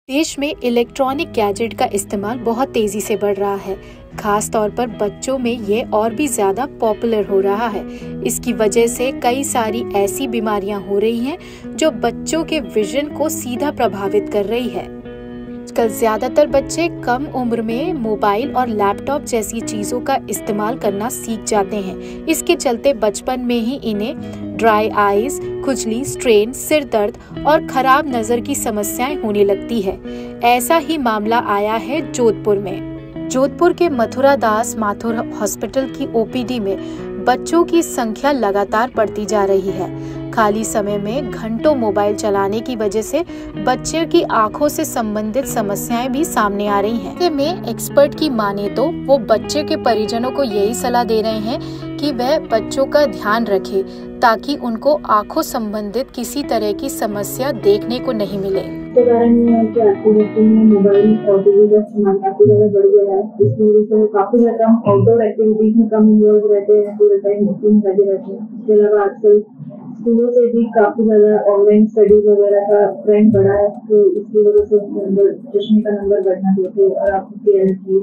देश में electronic gadget का इस्तेमाल बहुत तेजी से बढ़ रहा है। खास तौर पर बच्चों में ये और भी ज्यादा पॉपुलर हो रहा है। इसकी वजह से कई सारी ऐसी बीमारियां हो रही हैं जो बच्चों के विजन को सीधा प्रभावित कर रही है। आजकल ज्यादातर बच्चे कम उम्र में मोबाइल और लैपटॉप जैसी चीजों का इस्तेमाल करना सीख जाते हैं। इसके चलते बचपन में ही इन्हें ड्राई आईज, खुजली, स्ट्रेन, सिर दर्द और खराब नजर की समस्याएं होने लगती है। ऐसा ही मामला आया है जोधपुर में। जोधपुर के मथुरा दास माथुर हॉस्पिटल की ओपीडी में बच्चों की संख्या लगातार बढ़ती जा रही है। खाली समय में घंटों मोबाइल चलाने की वजह से बच्चे की आंखों से संबंधित समस्याएं भी सामने आ रही हैं। ऐसे में एक्सपर्ट की माने तो वो बच्चे के परिजनों को यही सलाह दे रहे हैं कि वह बच्चों का ध्यान रखे ताकि उनको आंखों संबंधित किसी तरह की समस्या देखने को नहीं मिले। इसके कारण मोबाइल और टीवी का इस्तेमाल काफी ज्यादा बढ़ गया है। इसकी वजह से काफी ज्यादा आउटडोर एक्टिविटीज में कम इन्वॉल्व रहते हैं, पूरे टाइम स्क्रीन पर लगे रहते हैं। इसके अलावा आजकल स्कूलों से भी काफी ज्यादा ऑनलाइन स्टडीज वगैरह का ट्रेंड बढ़ा है, तो इसकी वजह से चश्मे का नंबर बढ़ना चाहिए और आपकी एलर्जी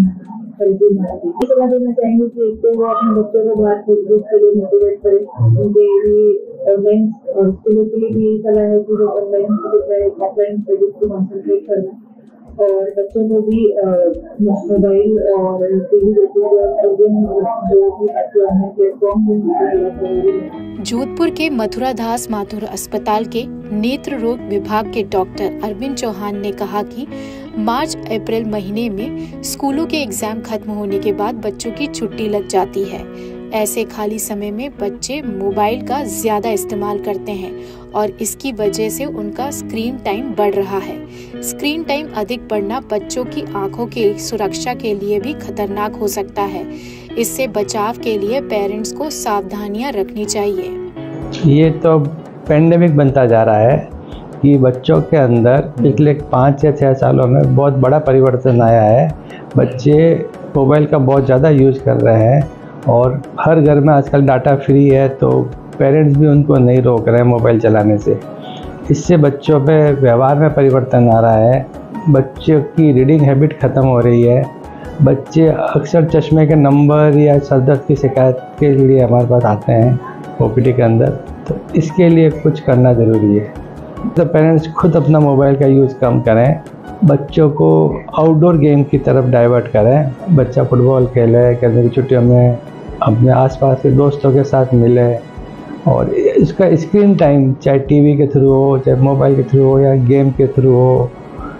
सलाह देना चाहेंगे कि एक तो वो अपने बच्चों को बाहर खेलकूद के लिए मोटिवेट करें। उनके लिए ऑनलाइन और स्कूलों के लिए भी यही सलाह है कि वो ऑनलाइन की बजाय ऑफलाइन स्टडीज को कॉन्सेंट्रेट करना और बच्चों को भी मोबाइल और टीवी जो भी प्लेटफॉर्म। जोधपुर के मथुरा दास माथुर अस्पताल के नेत्र रोग विभाग के डॉक्टर अरविंद चौहान ने कहा कि मार्च अप्रैल महीने में स्कूलों के एग्जाम खत्म होने के बाद बच्चों की छुट्टी लग जाती है। ऐसे खाली समय में बच्चे मोबाइल का ज्यादा इस्तेमाल करते हैं और इसकी वजह से उनका स्क्रीन टाइम बढ़ रहा है। स्क्रीन टाइम अधिक बढ़ना बच्चों की आंखों की सुरक्षा के लिए भी खतरनाक हो सकता है। इससे बचाव के लिए पेरेंट्स को सावधानियां रखनी चाहिए। ये तो पेंडेमिक बनता जा रहा है कि बच्चों के अंदर पिछले 5 या 6 सालों में बहुत बड़ा परिवर्तन आया है। बच्चे मोबाइल का बहुत ज़्यादा यूज़ कर रहे हैं और हर घर में आजकल डाटा फ्री है, तो पेरेंट्स भी उनको नहीं रोक रहे हैं मोबाइल चलाने से। इससे बच्चों पे व्यवहार में परिवर्तन आ रहा है। बच्चों की रीडिंग हैबिट ख़त्म हो रही है। बच्चे अक्सर चश्मे के नंबर या सर दर्द की शिकायत के लिए हमारे पास आते हैं ओपीडी के अंदर, तो इसके लिए कुछ करना ज़रूरी है। तो पेरेंट्स खुद अपना मोबाइल का यूज़ कम करें, बच्चों को आउटडोर गेम की तरफ डाइवर्ट करें। बच्चा फुटबॉल खेले, गर्मी की छुट्टियों में अपने आसपास के दोस्तों के साथ मिले और इसका स्क्रीन टाइम चाहे टीवी के थ्रू हो, चाहे मोबाइल के थ्रू हो या गेम के थ्रू हो,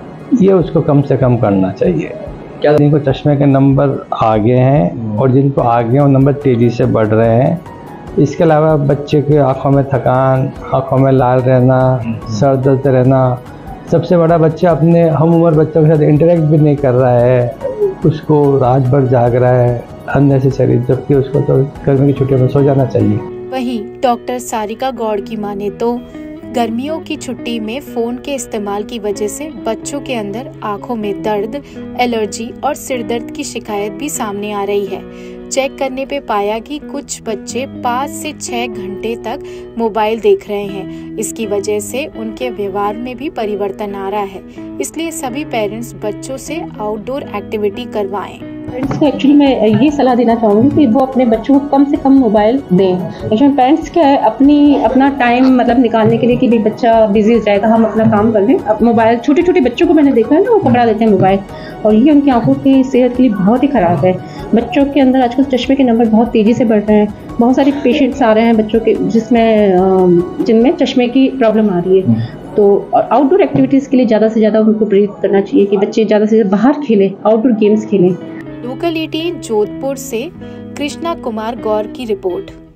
ये उसको कम से कम करना चाहिए। क्या जिनको चश्मे के नंबर आगे हैं और जिनको आगे हैं वो नंबर तेज़ी से बढ़ रहे हैं। इसके अलावा बच्चे की आँखों में थकान, आँखों में लाल रहना, सर दर्द रहना। सबसे बड़ा बच्चा अपने हम उम्र बच्चों के साथ इंटरेक्ट भी नहीं कर रहा है, उसको रात भर जाग रहा है अननेसेसरी, जबकि उसको तो गर्मी की छुट्टियों में सो जाना चाहिए। वहीं डॉक्टर सारिका गौड़ की माने तो गर्मियों की छुट्टी में फोन के इस्तेमाल की वजह से बच्चों के अंदर आंखों में दर्द, एलर्जी और सिर दर्द की शिकायत भी सामने आ रही है। चेक करने पे पाया कि कुछ बच्चे 5 से 6 घंटे तक मोबाइल देख रहे हैं। इसकी वजह से उनके व्यवहार में भी परिवर्तन आ रहा है। इसलिए सभी पेरेंट्स बच्चों से आउटडोर एक्टिविटी करवाएं। पेरेंट्स को एक्चुअली मैं ये सलाह देना चाहूँगी कि वो अपने बच्चों को कम से कम मोबाइल दें। एक्चुअली पेरेंट्स क्या है अपना टाइम मतलब निकालने के लिए कि भाई बच्चा बिजी हो जाएगा, हम अपना काम कर लें। अब मोबाइल छोटे छोटे बच्चों को मैंने देखा है ना, वो पकड़ा देते हैं मोबाइल और ये उनकी आंखों की सेहत के लिए बहुत ही ख़राब है। बच्चों के अंदर आजकल चश्मे के नंबर बहुत तेज़ी से बढ़ रहे हैं। बहुत सारे पेशेंट्स आ रहे हैं बच्चों के जिनमें चश्मे की प्रॉब्लम आ रही है। तो आउटडोर एक्टिविटीज़ के लिए ज़्यादा से ज़्यादा उनको प्रेरित करना चाहिए कि बच्चे ज़्यादा से ज़्यादा बाहर खेलें, आउटडोर गेम्स खेलें। लोकल 18 जोधपुर से कृष्णा कुमार गौर की रिपोर्ट।